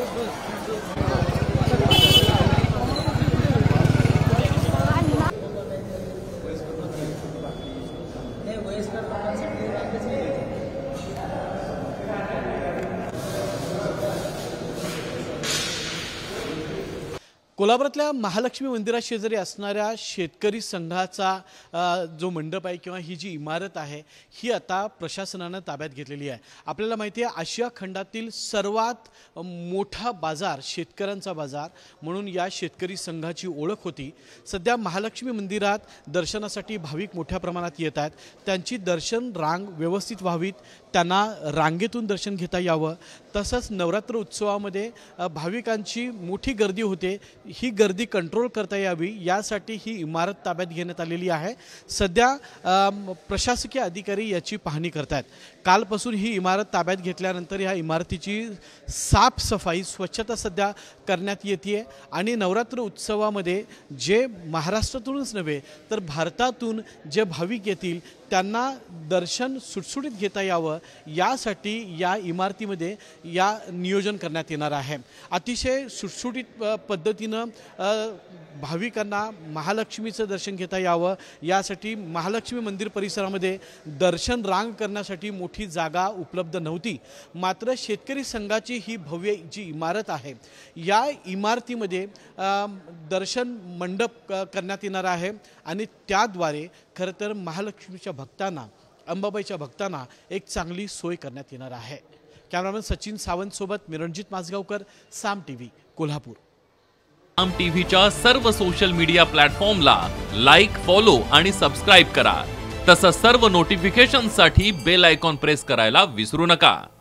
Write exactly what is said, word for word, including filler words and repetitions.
कोल्हापुरातल्या महालक्ष्मी मंदिरा शेजारी असणाऱ्या शेतकरी संघाचा जो मंडप आहे किंवा ही जी इमारत आहे ही आता प्रशासनाने ताब्यात घेतलेली आहे। आपल्याला माहिती आहे आशिया खंडातील सर्वात मोठा बाजार शेतकऱ्यांचा बाजार म्हणून या शेतकरी संघाची ओळख होती। सध्या महालक्ष्मी मंदिरात दर्शनासाठी भाविक मोठ्या प्रमाणात येत आहेत। त्यांची दर्शन रांग व्यवस्थित व्हावीत, त्यांना रांगेतून दर्शन घेता यावं, तसंच नवरात्र उत्सवामध्ये भाविकांची मोठी गर्दी होते, ही गर्दी कंट्रोल करता यावी यासाठी ही इमारत ताब्यात घेण्यात आलेली आहे। सध्या प्रशासकीय अधिकारी याची पाहणी करतात। कालपासून ही इमारत ताब्यात घेतल्यानंतर या इमारतीची साफसफाई स्वच्छता सध्या करण्यात येते आणि नवरात्र उत्सवामध्ये जे महाराष्ट्रातूनच नव्हे तर भारतातून जे भाविक येतील त्यांना दर्शन सुटसुटीत घेता यावं यासाठी या इमारतीमध्ये या नियोजन करण्यात येणार आहे। अतिशय सुटसुटीत पद्धतीनं भाविकांना महालक्ष्मीचं दर्शन घेता यावं यासाठी महालक्ष्मी मंदिर परिसरामध्ये दर्शन रांग करण्यासाठी मोठी जागा उपलब्ध नव्हती। मात्र शेतकरी संघाची ही भव्य जी इमारत आहे या इमारतीमध्ये दर्शन मंडप करण्यात येणार आहे आणि त्याद्वारे खरं तर महालक्ष्मीच्या भक्तांना अंबाबाईच्या भक्तांना एक चांगली सोय करण्यात येणार आहे। कॅमेरामॅन सचिन सावंत सोबत मी रणजित माजगावकर, साम टीव्ही कोल्हापूर। साम टीव्हीच्या सर्व सोशल मीडिया प्लॅटफॉर्मला लाईक, फॉलो आणि सबस्क्राईब करा। तसंच सर्व नोटिफिकेशनसाठी बेल आयकॉन प्रेस करायला विसरू नका।